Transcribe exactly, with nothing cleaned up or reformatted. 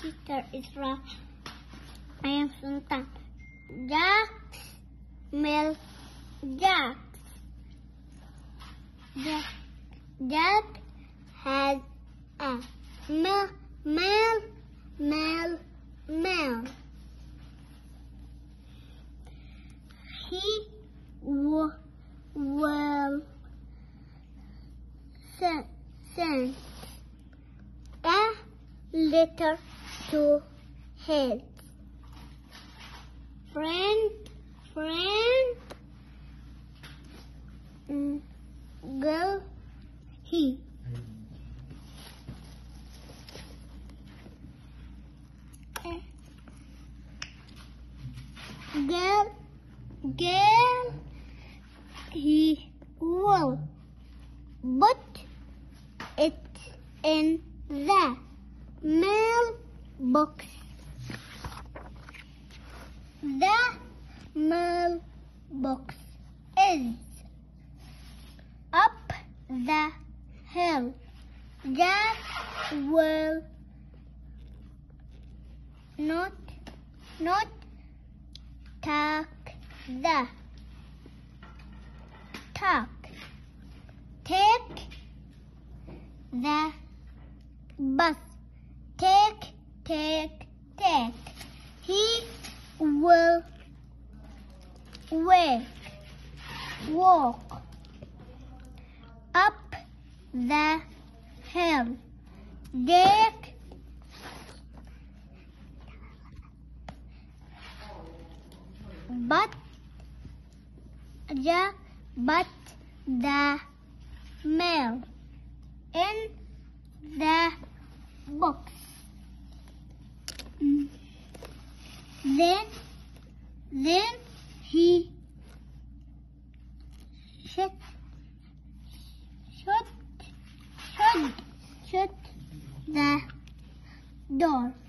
sister Isra. I am Sultan. Jack, Mel, Jack. Jack, Jack has a male, male, male, male. He w will send, send a letter to his friend, friend, mm, girl, he. Girl, girl, he will put it in the mailbox. The mailbox is up the hill. Jack will not, not take the talk. Take the bus. Take, take, take. He will wake, walk up the hill. Take but the but the mail in the box. Then then he shut shut shut shut the door.